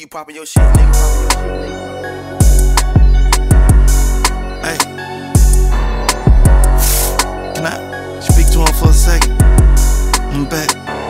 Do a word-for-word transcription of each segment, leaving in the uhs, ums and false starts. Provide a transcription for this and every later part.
you poppin' your shit, nigga. Poppin' your shit, nigga. Hey, can I speak to him for a second? I'm back.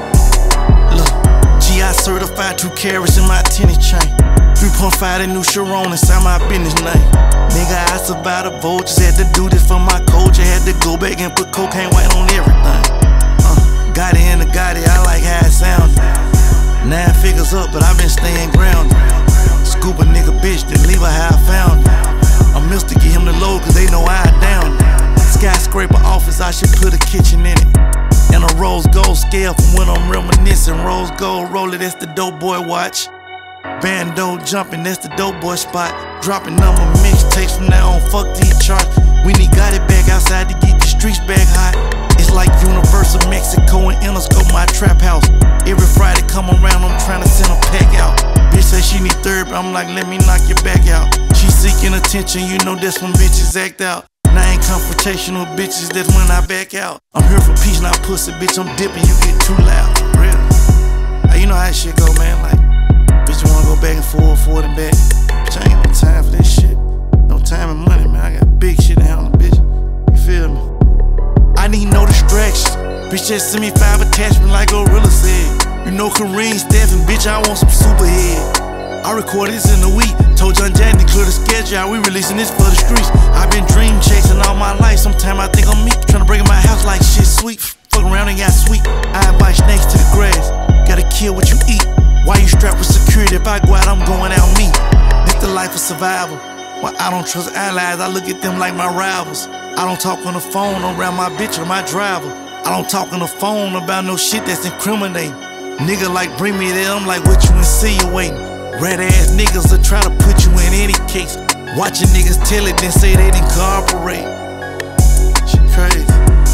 Look, G I certified, two carats in my tennis chain. three point five that new Chiron inside my business name. Nigga, I survived the vultures, had to do this for my culture. Had to go back and put cocaine white on everything. Uh, got it in the got it, I like how it sounded. Nine figures up, but I've been staying grounded. Scoop a nigga bitch, then leave her how I found it. I missed to get him the load, cause they know I down it. Skyscraper office, I should put a kitchen in it. And a rose gold scale from when I'm reminiscing. Rose gold roller, that's the dope boy watch. Bando jumping, that's the dope boy spot. Dropping number mixtapes from now on, fuck these charts. We need got it back outside to get the streets back hot. It's like Universal Mexico and Interscope, my trap house. Every Friday come around, I'm trying to send a pack out. Bitch say she need therapy, I'm like, let me knock your back out. She seeking attention, you know that's when bitches act out. And I ain't confrontational bitches, that's when I back out. I'm here for peace, not pussy, bitch, I'm dipping, you get too loud. Real. Hey, you know how that shit go, man, like, bitch, you wanna go back and forth, forward and back. Bitch, I ain't got no time for this shit. No time and money, man, I got big shit to handle, bitch. You feel me? I need no distractions. Bitch, just send me five attachments like Gorilla said. You know Kareem, Stephen, bitch, I want some superhead. I recorded this in a week. Told John Jack to clear the schedule out. We releasing this for the streets. I've been dream chasing all my life. Sometimes I think I'm me. Tryna break in my house like shit sweet. Fuck around and got sweet. I invite snakes to the grass. Gotta kill what you eat. Why you strapped with security? If I go out, I'm going out me. This the life of survival. Well, I don't trust allies. I look at them like my rivals. I don't talk on the phone around my bitch or my driver. I don't talk on the phone about no shit that's incriminating. Nigga like bring me there, I'm like what you insinuating. Red ass niggas will try to put you in any case. Watching niggas tell it, then say they didn't cooperate. Shit crazy.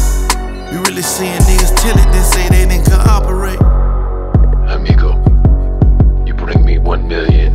You really seeing niggas tell it, then say they didn't cooperate. Amigo, you bring me one million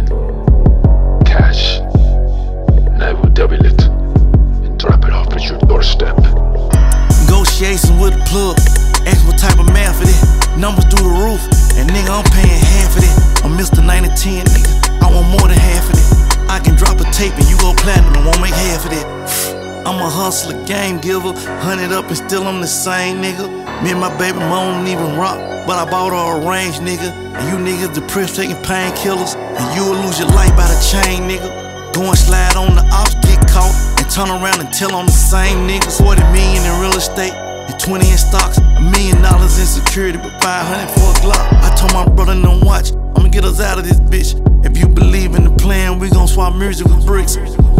cash, and I will double it and drop it off at your doorstep. Negotiation with a plug. Ask what type of math it is. Numbers through the roof, and nigga, I'm paying half of it. I'm Mister ninety ten, nigga. I want more than half of it. I can drop a tape and you go platinum and won't make half of it. I'm a hustler, game giver. Hunted up and still I'm the same, nigga. Me and my baby mom don't even rock, but I bought her a range, nigga. And you niggas depressed taking painkillers, and you will lose your life by the chain, nigga. Go and slide on the ops, get caught, and turn around and tell I'm the same nigga. forty million in real estate, and twenty in stocks, a million dollars in security, but five hundred for a Glock. I told my brother don't watch, I'ma get us out of this bitch. If you believe in the plan, we gon' swap music with bricks.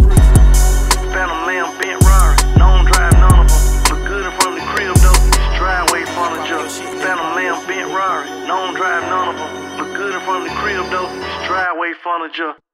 Phantom Lamb, bent Rari, don't drive none of them. Look good in front of the crib though, it's driveway furniture. Phantom Lamb, bent Rari, don't drive none of them. Look good in front of the crib though, it's driveway furniture.